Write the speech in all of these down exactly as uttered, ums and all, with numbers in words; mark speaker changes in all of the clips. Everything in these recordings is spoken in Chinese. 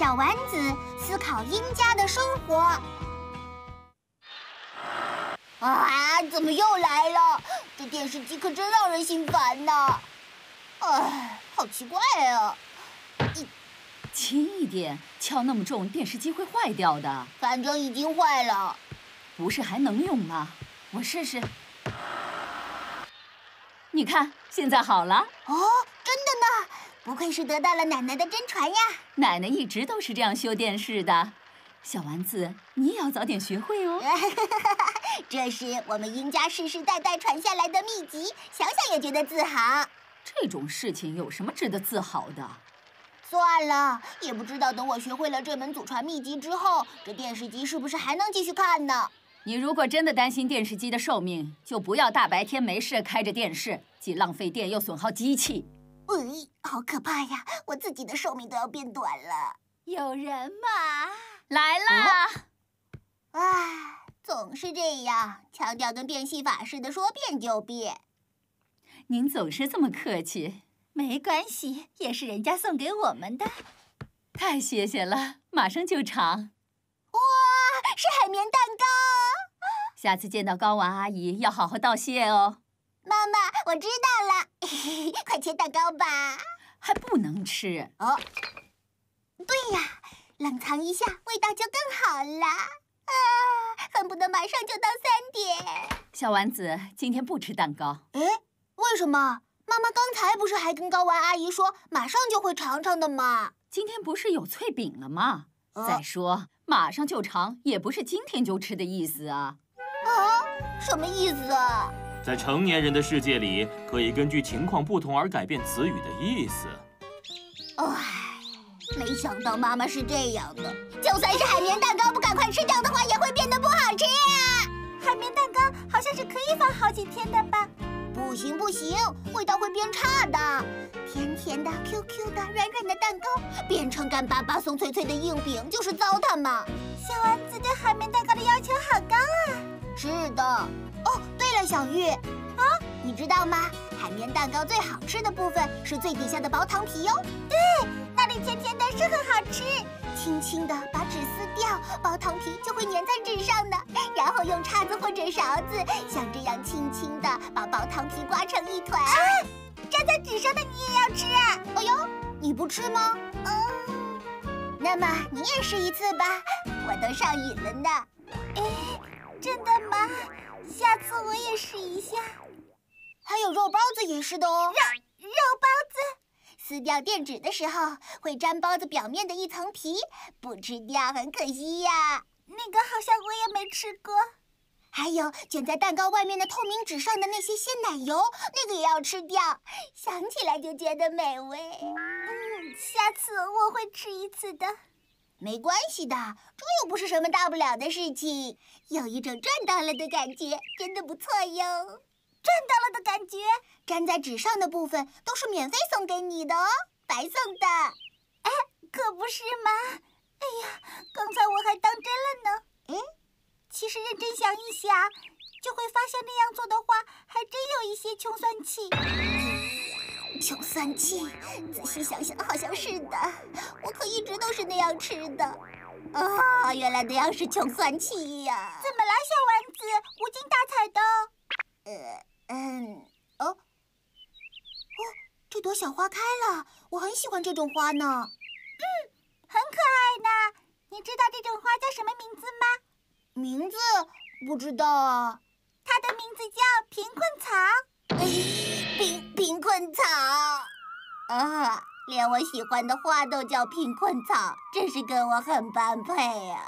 Speaker 1: 小丸子思考鹰家的生活。啊，怎么又来了？这电视机可真让人心烦呐！哎，好奇怪啊！
Speaker 2: 轻一点，敲那么重，电视机会坏掉的。
Speaker 1: 反正已经坏了。
Speaker 2: 不是还能用吗？我试试。你看，现在好了。
Speaker 1: 哦，真的呢！不愧是得到了奶奶的真传呀。
Speaker 2: 奶奶一直都是这样修电视的。小丸子，你也要早点学会哦。
Speaker 1: 这是我们鹰家世世代代传下来的秘籍，想想也觉得自豪。
Speaker 2: 这种事情有什么值得自豪的？
Speaker 1: 算了，也不知道等我学会了这门祖传秘籍之后，这电视机是不是还能继续看呢？
Speaker 2: 你如果真的担心电视机的寿命，就不要大白天没事开着电视，既浪费电又损耗机器。
Speaker 1: 哎，好可怕呀！我自己的寿命都要变短了。
Speaker 3: 有人吗？
Speaker 2: 来啦！
Speaker 1: 唉、哦，总是这样，腔调跟变戏法似的，说变就变。
Speaker 2: 您总是这么客气。
Speaker 3: 没关系，也是人家送给我们的。
Speaker 2: 太谢谢了，马上就尝。
Speaker 1: 哇，是海绵蛋糕！
Speaker 2: 下次见到高丸阿姨要好好道谢哦。
Speaker 1: 妈妈，我知道了，快切蛋糕吧。
Speaker 2: 还不能吃
Speaker 1: 哦。对呀，冷藏一下，味道就更好了。啊，恨不得马上就到三点。
Speaker 2: 小丸子，今天不吃蛋糕。
Speaker 1: 哎，为什么？妈妈刚才不是还跟高丸阿姨说马上就会尝尝的吗？
Speaker 2: 今天不是有脆饼了吗？
Speaker 1: 啊、
Speaker 2: 再说马上就尝也不是今天就吃的意思啊。
Speaker 1: 啊，什么意思啊？
Speaker 4: 在成年人的世界里，可以根据情况不同而改变词语的意思。
Speaker 1: 唉，没想到妈妈是这样的。就算是海绵蛋糕，不赶快吃掉的话，也会变得不好吃呀。
Speaker 3: 海绵蛋糕好像是可以放好几天的吧？
Speaker 1: 不行不行，味道会变差的。甜甜的、Q Q 的、软软的蛋糕，变成干巴巴、松脆脆的硬饼，就是糟蹋嘛。
Speaker 3: 小丸子对海绵蛋糕的要求好高啊！
Speaker 1: 是的。哦，对了，小玉，啊，你知道吗？海绵蛋糕最好吃的部分是最底下的薄糖皮哦。
Speaker 3: 对，那里甜甜的，是很好吃。
Speaker 1: 轻轻地把纸撕掉，薄糖皮就会粘在纸上呢。然后用叉子或者勺子，像这样轻轻地把薄糖皮刮成一团。
Speaker 3: 啊，粘在纸上的你也要吃啊？
Speaker 1: 哎呦，你不吃吗？嗯，那么你也试一次吧，我都上瘾了呢。
Speaker 3: 哎，真的吗？下次我也试一下。
Speaker 1: 还有肉包子也是的哦。
Speaker 3: 肉肉包子。
Speaker 1: 撕掉垫纸的时候，会沾包子表面的一层皮，不吃掉很可惜呀。
Speaker 3: 那个好像我也没吃过。
Speaker 1: 还有卷在蛋糕外面的透明纸上的那些鲜奶油，那个也要吃掉，想起来就觉得美味。
Speaker 3: 嗯，下次我会吃一次的。
Speaker 1: 没关系的，这又不是什么大不了的事情，有一种赚到了的感觉，真的不错哟。
Speaker 3: 赚到了的感觉，
Speaker 1: 粘在纸上的部分都是免费送给你的哦，白送的。
Speaker 3: 哎，可不是吗？哎呀，刚才我还当真了呢。
Speaker 1: 哎，
Speaker 3: 其实认真想一想，就会发现那样做的话，还真有一些穷酸气。
Speaker 1: 穷酸气，仔细想想，好像是的。我可一直都是那样吃的。啊、哦，原来那样是穷酸气呀！
Speaker 3: 怎么啦，小丸子？无精打采的。
Speaker 1: 呃。嗯，哦，哦，这朵小花开了，我很喜欢这种花呢。
Speaker 3: 嗯，很可爱呢。你知道这种花叫什么名字吗？
Speaker 1: 名字不知道啊。
Speaker 3: 它的名字叫贫困草。
Speaker 1: 哎，贫贫困草啊，连我喜欢的花都叫贫困草，真是跟我很般配啊。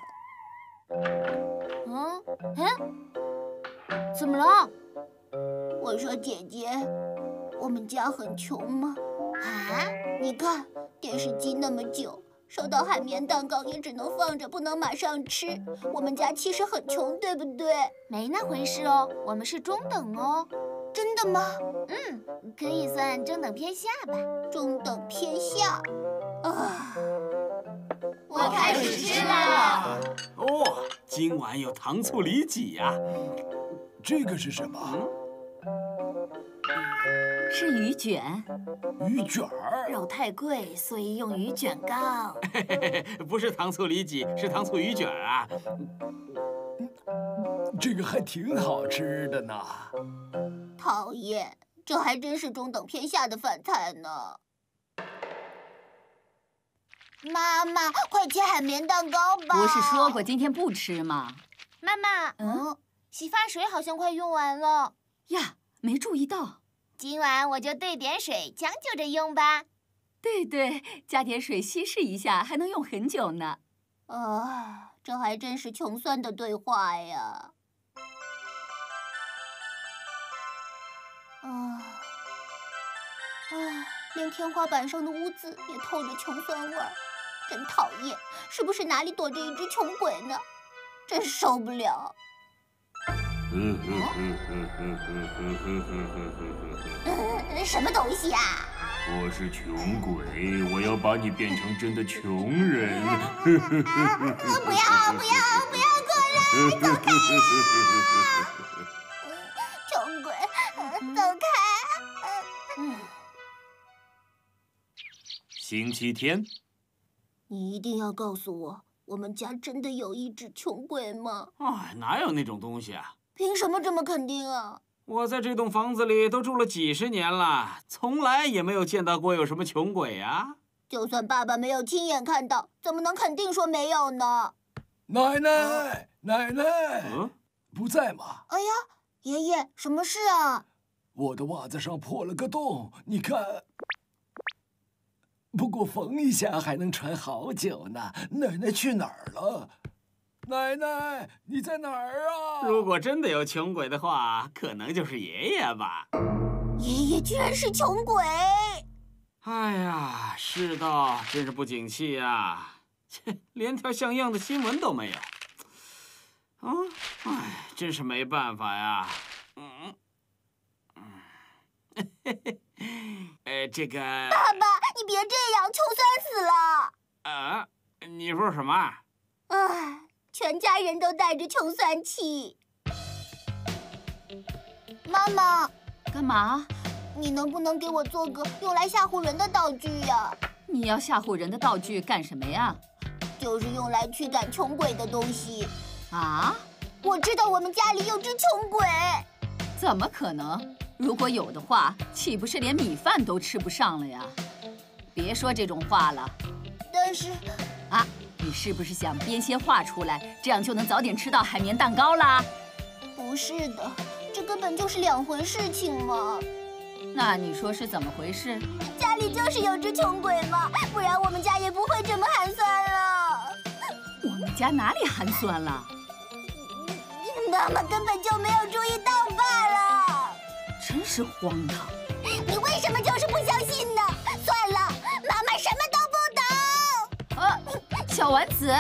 Speaker 1: 嗯嗯，怎么了？我说姐姐，我们家很穷吗？啊，你看电视机那么久，收到海绵蛋糕也只能放着，不能马上吃。我们家其实很穷，对不对？
Speaker 5: 没那回事哦，我们是中等哦。
Speaker 1: 真的吗？
Speaker 5: 嗯，可以算中等偏下吧。
Speaker 1: 中等偏下。啊，
Speaker 5: 我开始吃了。
Speaker 6: 哦，今晚有糖醋里脊呀。
Speaker 7: 这个是什么？
Speaker 6: 嗯
Speaker 2: 是鱼卷。
Speaker 7: 鱼卷儿？
Speaker 5: 肉太贵，所以用鱼卷糕。
Speaker 6: 不是糖醋里脊，是糖醋鱼卷啊。
Speaker 7: 这个还挺好吃的呢。
Speaker 1: 讨厌，这还真是中等偏下的饭菜呢。妈妈，快切海绵蛋糕吧！
Speaker 2: 不是说过今天不吃吗？
Speaker 3: 妈妈，
Speaker 2: 嗯，
Speaker 3: 洗发水好像快用完了。
Speaker 2: 呀，没注意到。
Speaker 3: 今晚我就兑点水，将就着用吧。
Speaker 2: 对对，加点水稀释一下，还能用很久呢。
Speaker 1: 啊，这还真是穷酸的对话呀！啊啊，连天花板上的污渍也透着穷酸味儿，真讨厌！是不是哪里躲着一只穷鬼呢？真受不了！呃，什么东西啊？
Speaker 4: 我是穷鬼，我要把你变成真的穷人。
Speaker 1: 不要不要不要过来，走开呀！穷鬼，走开！
Speaker 4: 星期天，
Speaker 1: 你一定要告诉我，我们家真的有一只穷鬼吗？
Speaker 6: 哎，哪有那种东西啊？
Speaker 1: 凭什么这么肯定啊？
Speaker 6: 我在这栋房子里都住了几十年了，从来也没有见到过有什么穷鬼啊。
Speaker 1: 就算爸爸没有亲眼看到，怎么能肯定说没有呢？
Speaker 7: 奶奶，奶奶，
Speaker 6: 嗯，
Speaker 7: 不在吗？
Speaker 1: 哎呀，爷爷，什么事啊？
Speaker 7: 我的袜子上破了个洞，你看。不过缝一下还能穿好久呢。奶奶去哪儿了？奶奶，你在哪儿啊？
Speaker 6: 如果真的有穷鬼的话，可能就是爷爷吧。
Speaker 1: 爷爷居然是穷鬼！
Speaker 6: 哎呀，世道真是不景气呀！切，连条像样的新闻都没有。啊，哎，真是没办法呀。嗯，嗯，嘿嘿，呃，这个……
Speaker 1: 爸爸，你别这样，穷酸死了！
Speaker 6: 啊，你说什么？
Speaker 1: 唉，全家人都带着穷酸气。妈妈，
Speaker 2: 干嘛？
Speaker 1: 你能不能给我做个用来吓唬人的道具呀？
Speaker 2: 你要吓唬人的道具干什么呀？
Speaker 1: 就是用来驱赶穷鬼的东西。
Speaker 2: 啊？
Speaker 1: 我知道我们家里有只穷鬼。
Speaker 2: 怎么可能？如果有的话，岂不是连米饭都吃不上了呀？别说这种话了。
Speaker 1: 但是，
Speaker 2: 啊，你是不是想编些话出来，这样就能早点吃到海绵蛋糕啦？
Speaker 1: 不是的，这根本就是两回事情嘛。
Speaker 2: 那你说是怎么回事？
Speaker 1: 家里就是有只穷鬼嘛，不然我们家也不会这么寒酸了。
Speaker 2: 我们家哪里寒酸了？
Speaker 1: 妈妈根本就没有注意到罢了。
Speaker 2: 真是荒唐！
Speaker 1: 你为什么就是不相信呢？算了，妈妈什么都不懂。
Speaker 2: 啊，小丸子，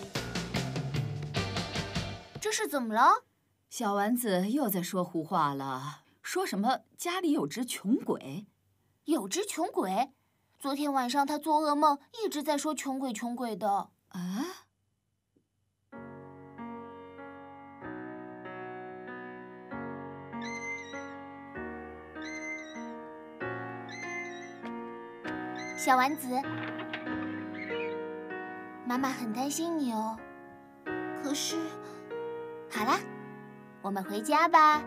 Speaker 3: 这是怎么了？
Speaker 2: 小丸子又在说胡话了，说什么家里有只穷鬼。
Speaker 3: 有只穷鬼？昨天晚上他做噩梦，一直在说穷鬼穷鬼的。
Speaker 2: 啊？
Speaker 3: 小丸子，妈妈很担心你哦。
Speaker 1: 可是，
Speaker 3: 好啦，我们回家吧。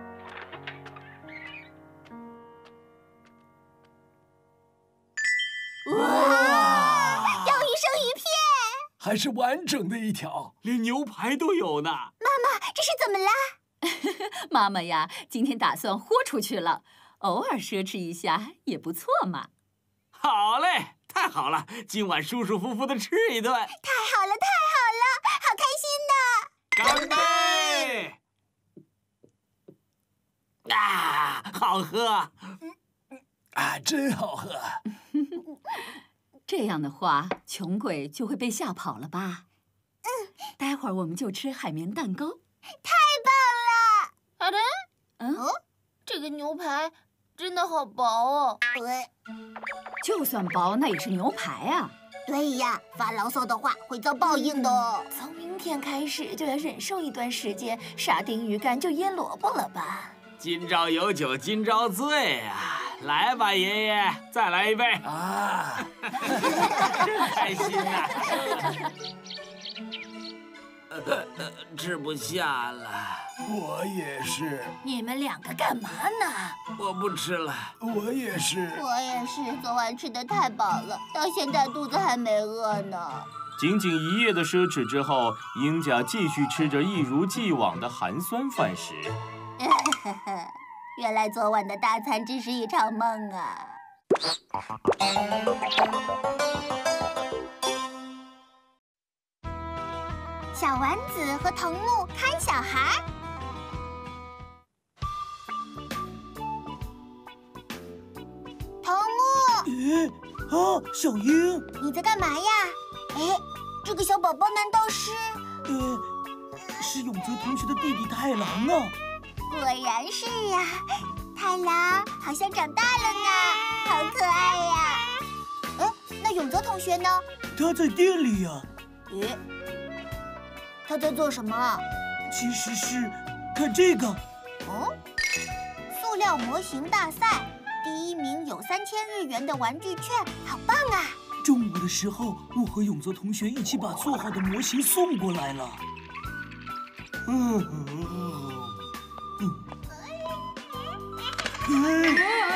Speaker 1: 哇，又一生鱼片，
Speaker 7: 还是完整的一条，
Speaker 6: 连牛排都有呢。
Speaker 1: 妈妈，这是怎么啦？
Speaker 2: 妈妈呀，今天打算豁出去了，偶尔奢侈一下也不错嘛。
Speaker 6: 好嘞，太好了，今晚舒舒服服的吃一顿。
Speaker 1: 太好了，太好了，好开心呢！
Speaker 6: 干杯！啊，好喝！
Speaker 7: 啊，真好喝。
Speaker 2: 这样的话，穷鬼就会被吓跑了吧？嗯，待会儿我们就吃海绵蛋糕。
Speaker 1: 太棒了！
Speaker 3: 好的，
Speaker 2: 嗯，
Speaker 3: 这个牛排真的好薄哦。
Speaker 1: 对，
Speaker 2: 就算薄，那也是牛排啊。
Speaker 1: 对呀，发牢骚的话会遭报应的哦。
Speaker 5: 从明天开始就要忍受一段时间沙丁鱼干就腌萝卜了吧？
Speaker 6: 今朝有酒今朝醉啊！ 来吧，爷爷，再来一杯
Speaker 7: 啊！
Speaker 6: 真开心呐！呃呃，吃不下了。
Speaker 7: 我也是。
Speaker 1: 你们两个干嘛呢？
Speaker 6: 我不吃了。
Speaker 7: 我也是。
Speaker 1: 我也是，昨晚吃的太饱了，到现在肚子还没饿呢。
Speaker 4: 仅仅一夜的奢侈之后，鹰家继续吃着一如既往的寒酸饭食。
Speaker 1: 原来昨晚的大餐只是一场梦啊！
Speaker 3: 小丸子和藤木看小孩。藤木，
Speaker 8: 咦，啊，小鹰，
Speaker 3: 你在干嘛呀？哎，这个小宝宝难道是……
Speaker 8: 呃，是永泽同学的弟弟太郎啊！
Speaker 3: 果然是啊，太郎好像长大了呢，好可爱呀！哎，那永泽同学呢？
Speaker 8: 他在店里呀。
Speaker 1: 咦，他在做什么？
Speaker 8: 其实是看这个。
Speaker 3: 哦，塑料模型大赛，第一名有三千日元的玩具券，好棒啊！
Speaker 8: 中午的时候，我和永泽同学一起把做好的模型送过来了。嗯嗯嗯。嗯。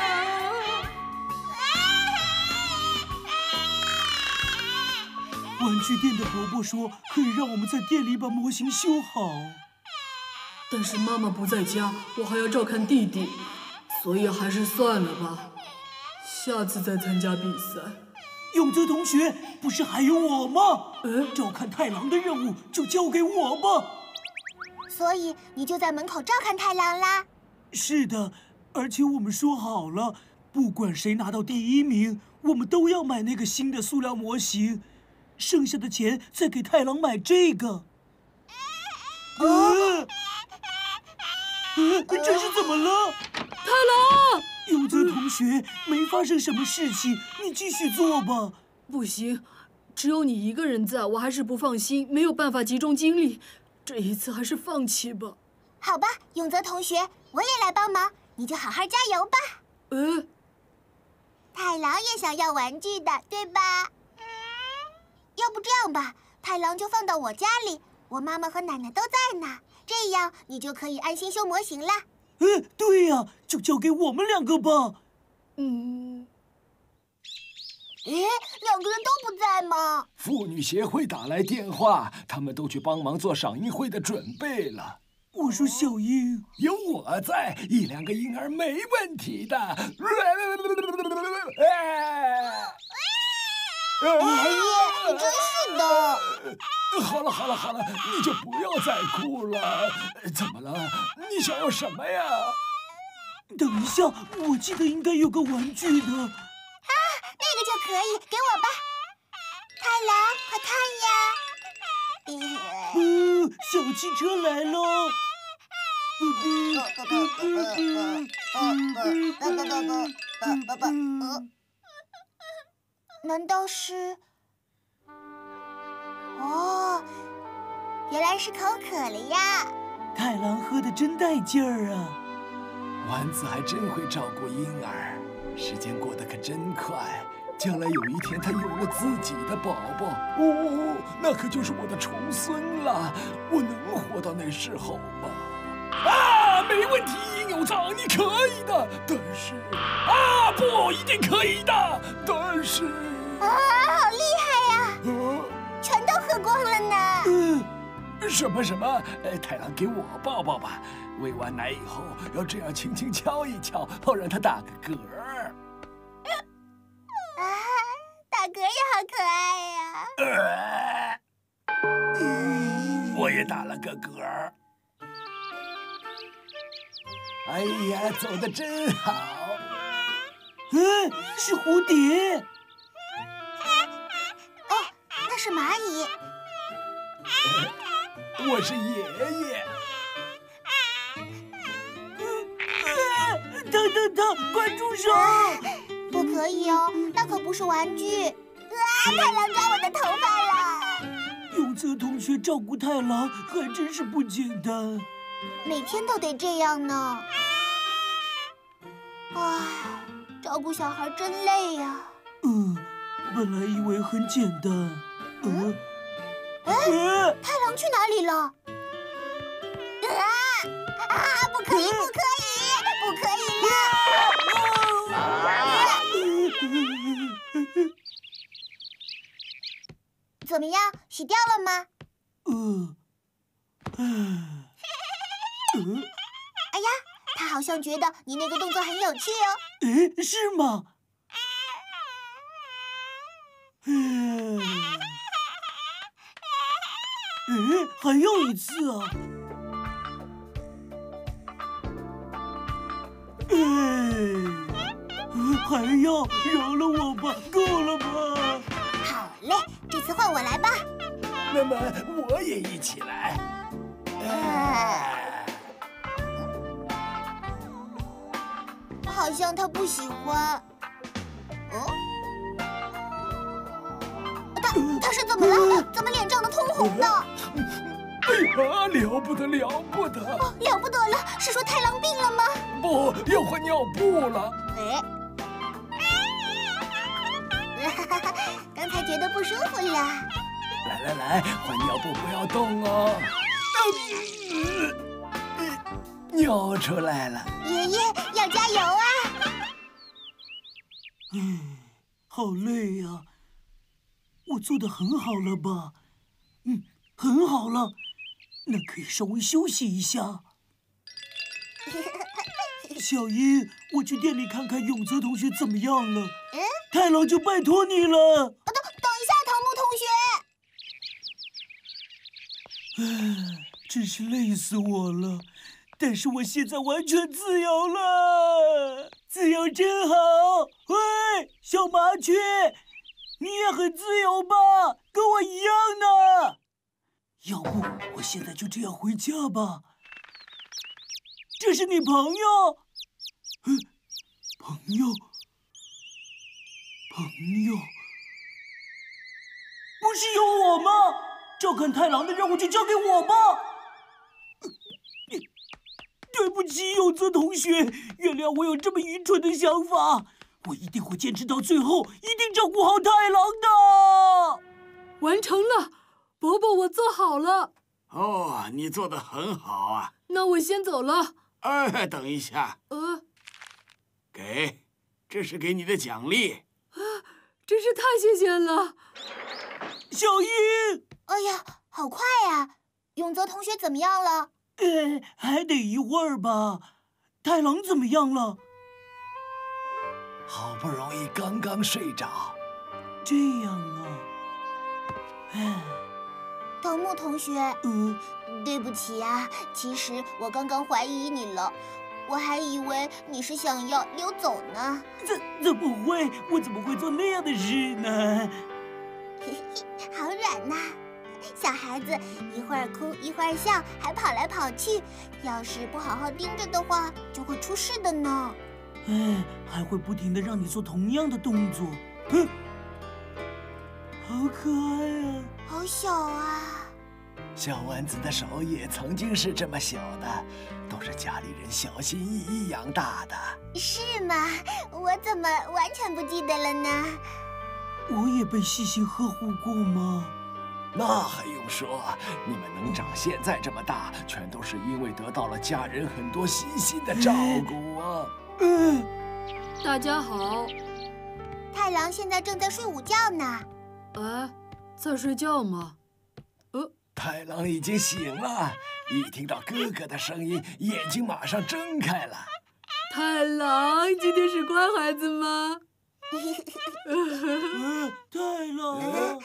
Speaker 8: 玩具店的伯伯说，可以让我们在店里把模型修好。
Speaker 9: 但是妈妈不在家，我还要照看弟弟，所以还是算了吧，下次再参加比赛。
Speaker 8: 永泽同学，不是还有我吗？
Speaker 9: 呃，
Speaker 8: 照看太郎的任务就交给我吧。
Speaker 3: 所以你就在门口照看太郎啦？
Speaker 8: 是的，而且我们说好了，不管谁拿到第一名，我们都要买那个新的塑料模型，剩下的钱再给太郎买这个。呃，呃，这是怎么了？
Speaker 9: 太郎，
Speaker 8: 永泽同学，没发生什么事情，你继续做吧。
Speaker 9: 不行，只有你一个人在，我还是不放心，没有办法集中精力。这一次还是放弃吧。
Speaker 3: 好吧，永泽同学，我也来帮忙，你就好好加油吧。
Speaker 9: 呃，
Speaker 3: 太郎也想要玩具的，对吧？要不这样吧，太郎就放到我家里，我妈妈和奶奶都在呢，这样你就可以安心修模型了。
Speaker 8: 嗯，对呀，就交给我们两个吧。
Speaker 9: 嗯。
Speaker 3: 诶，两个人都不在吗？
Speaker 7: 妇女协会打来电话，他们都去帮忙做赏樱会的准备了。
Speaker 8: 我说小鹰，
Speaker 7: 有我在，一两个婴儿没问题的。哎，
Speaker 3: 爷爷，你真是的。
Speaker 7: 好了好了好了，你就不要再哭了。怎么了？你想要什么呀？
Speaker 8: 等一下，我记得应该有个玩具的。
Speaker 3: 啊，那个就可以，给我吧。太郎，快看呀！
Speaker 8: 嗯，小汽车来了。
Speaker 3: 难道是？哦，原来是口渴了呀！
Speaker 8: 太郎喝的真带劲儿啊！
Speaker 7: 丸子还真会照顾婴儿，时间过得可真快。将来有一天，他有了自己的宝宝，哦，那可就是我的重孙了。我能活到那时候吗？啊，没问题，有藏你可以的。但是，啊，不一定可以的。但是，
Speaker 3: 啊，好厉害呀！
Speaker 7: 啊，
Speaker 3: 全都喝光了呢。
Speaker 7: 嗯，什么什么？哎，太郎，给我抱抱吧。喂完奶以后，要这样轻轻敲一敲，好让他打个嗝儿。
Speaker 3: 啊，打嗝也好可爱呀！
Speaker 7: 呃，我也打了个嗝儿。哎呀，走得真好！
Speaker 8: 嗯，是蝴蝶。
Speaker 3: 哦，那是蚂蚁。
Speaker 7: 我是爷爷。
Speaker 8: 等等等，快住手！
Speaker 3: 不可以哦，那可不是玩具。啊！太郎抓我的头发了。
Speaker 8: 永泽同学照顾太郎还真是不简单，
Speaker 3: 每天都得这样呢。啊， 照顾小孩真累呀。
Speaker 8: 嗯，本来以为很简单。嗯，
Speaker 3: 哎，太郎去哪里了？啊啊！不可以，不可以，不可以了！怎么样，洗掉了吗？
Speaker 8: 嗯，嗯，
Speaker 3: 哎呀，他好像觉得你那个动作很有趣哦。
Speaker 8: 诶，是吗？嗯，诶，还有一次啊！哎，还要饶了我吧，够了吧？
Speaker 3: 好嘞，这次换我来吧。
Speaker 7: 那么我也一起来。
Speaker 3: 哎，好像他不喜欢。哦，他他是怎么了？怎么脸涨得通红的？
Speaker 7: 哎呀，了不得了不得！
Speaker 3: 哦，了不得了，是说太郎病了吗？
Speaker 7: 不要换尿布了。
Speaker 3: 哎，刚才觉得不舒服了。
Speaker 7: 来来来，换尿布，不要动哦。尿出来了。
Speaker 3: 爷爷要加油啊！
Speaker 8: 嗯，好累呀、啊。我做的很好了吧？嗯，很好了。那可以稍微休息一下。小英，我去店里看看永泽同学怎么样了。嗯，太郎就拜托你了。
Speaker 3: 等等一下，藤木同学。
Speaker 8: 唉，真是累死我了。但是我现在完全自由了，自由真好。喂，小麻雀，你也很自由吧？跟我一样呢。要不我现在就这样回家吧。这是你朋友？嗯，朋友，朋友，不是有我吗？照看太郎的任务就交给我吧。对不起，永泽同学，原谅我有这么愚蠢的想法。我一定会坚持到最后，一定照顾好太郎的。
Speaker 9: 完成了。伯伯，我做好了。
Speaker 6: 哦，你做得很好啊。
Speaker 9: 那我先走了。
Speaker 6: 哎，等一下。
Speaker 9: 呃，
Speaker 6: 给，这是给你的奖励。
Speaker 9: 啊，真是太谢谢了。
Speaker 8: 小英，
Speaker 3: 哎呀，好快呀！永泽同学怎么样了？
Speaker 8: 呃，还得一会儿吧。太郎怎么样了？
Speaker 7: 好不容易刚刚睡着。
Speaker 8: 这样啊。唉。
Speaker 3: 藤木同学，
Speaker 8: 嗯，
Speaker 3: 对不起啊，其实我刚刚怀疑你了，我还以为你是想要溜走呢。
Speaker 8: 怎怎么会？我怎么会做那样的事呢？
Speaker 3: 嘿嘿，好软呐，小孩子一会儿哭一会儿笑，还跑来跑去，要是不好好盯着的话，就会出事的呢。
Speaker 8: 哎，还会不停地让你做同样的动作。嗯，好可爱啊！
Speaker 3: 好小啊！
Speaker 7: 小丸子的手也曾经是这么小的，都是家里人小心翼翼养大的。
Speaker 3: 是吗？我怎么完全不记得了呢？
Speaker 8: 我也被细心呵护过吗？
Speaker 7: 那还用说，你们能长现在这么大，全都是因为得到了家人很多细心的照顾啊。
Speaker 8: 嗯，
Speaker 9: 大家好。
Speaker 3: 太郎现在正在睡午觉呢。
Speaker 9: 哎，在睡觉吗？呃，
Speaker 7: 太郎已经醒了，一听到哥哥的声音，眼睛马上睁开了。
Speaker 9: 太郎，今天是乖孩子吗？
Speaker 8: 呃，太郎，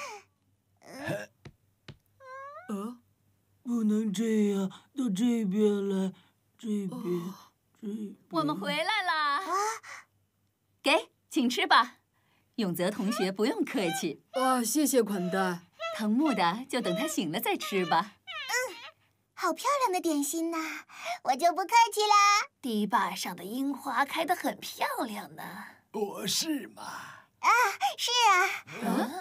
Speaker 9: 呃，
Speaker 8: 不能这样，到这边来，这边，
Speaker 9: 哦、
Speaker 8: 这边。
Speaker 2: 我们回来啦！给，请吃吧。永泽同学不用客气。
Speaker 9: 啊，谢谢款待。
Speaker 2: 藤木的就等他醒了再吃吧。
Speaker 3: 嗯，好漂亮的点心呐，我就不客气啦。
Speaker 1: 堤坝上的樱花开得很漂亮呢。
Speaker 7: 我是吗？
Speaker 3: 啊，是啊。嗯。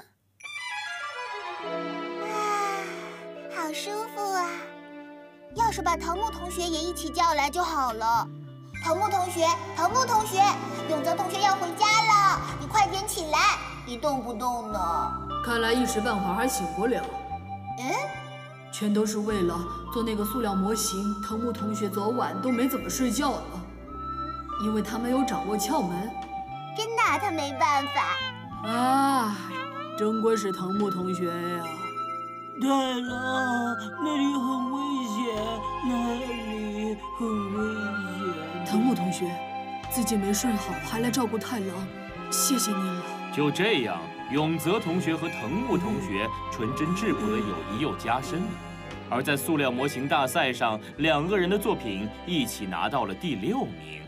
Speaker 3: 啊，好舒服啊！要是把藤木同学也一起叫来就好了。 藤木同学，藤木同学，永泽同学要回家了，你快点起来，一动不动呢。
Speaker 9: 看来一时半会儿还醒不了。
Speaker 3: 嗯，
Speaker 9: 全都是为了做那个塑料模型。藤木同学昨晚都没怎么睡觉了，因为他没有掌握窍门。
Speaker 3: 真的，他没办法。
Speaker 9: 啊，真归是藤木同学呀！
Speaker 8: 太郎，那里很危险，那里很危险。
Speaker 9: 藤木同学，自己没睡好，还来照顾太郎，谢谢您了。
Speaker 4: 就这样，永泽同学和藤木同学纯真质朴的友谊又加深了。而在塑料模型大赛上，两个人的作品一起拿到了第六名。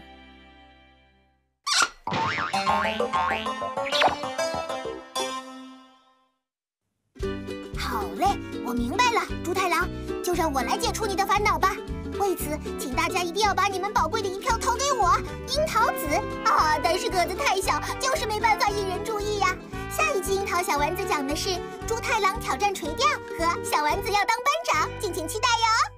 Speaker 3: 好嘞，我明白了，猪太郎，就让我来解除你的烦恼吧。为此，请大家一定要把你们宝贵的一票投给我，樱桃子啊！但是个子太小，就是没办法引人注意呀。下一期樱桃小丸子讲的是猪太郎挑战垂钓和小丸子要当班长，敬请期待哟。